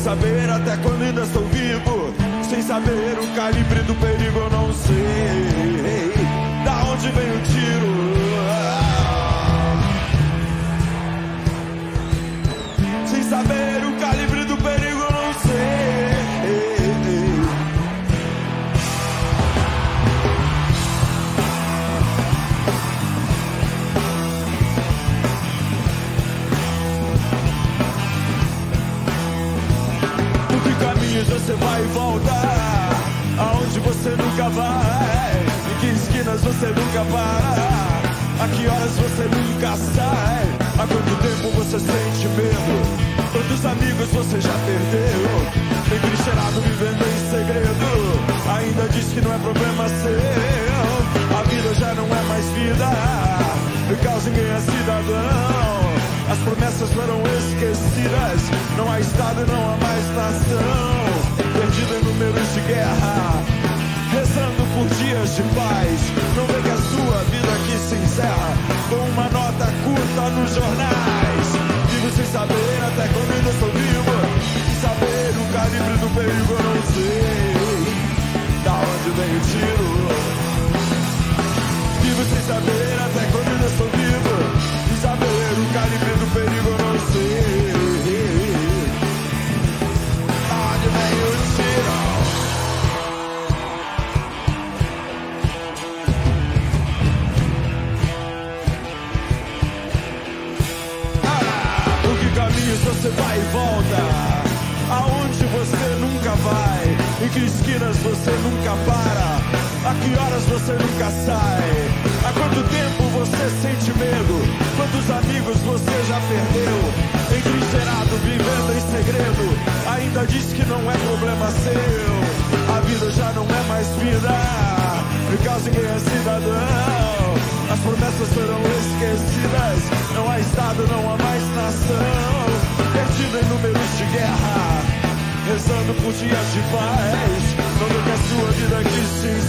saber até quando ainda estou vivo. Sem saber o calibre do perigo, eu não sei da onde vem o tiro. Sem saber o calibre do perigo, eu não sei. Você vai e volta, aonde você nunca vai, em que esquinas você nunca para, a que horas você nunca sai, há quanto tempo você sente medo, quantos amigos você já perdeu, entrincheirado vivendo em segredo, ainda diz que não é problema seu, a vida já não é mais vida, por causa ninguém é cidadão. As promessas foram esquecidas, não há estado, não há mais nação, perdido em números de guerra, rezando por dias de paz. Não vê que a sua vida aqui se encerra com uma nota curta nos jornais. Vivo sem saber até quando ainda estou vivo, sem saber o calibre do perigo, eu não sei da onde vem o tiro. Vivo sem saber até quando ainda estou vivo, sem saber o calibre do perigo, eu não sei da onde vem o tiro. Por que caminhos você vai e volta? Aonde você nunca vai? Em que esquinas você nunca para? A que horas você nunca sai? Há quanto tempo você sente medo? Quantos amigos você já perdeu? Entrincheirado, vivendo em segredo, ainda diz que não é problema seu. A vida já não é mais vida, por causa ninguém é cidadão. As promessas foram esquecidas, não há estado, não há mais nação, perdido em números de guerra, rezando por dias de paz. Não vê que a sua vida aqui se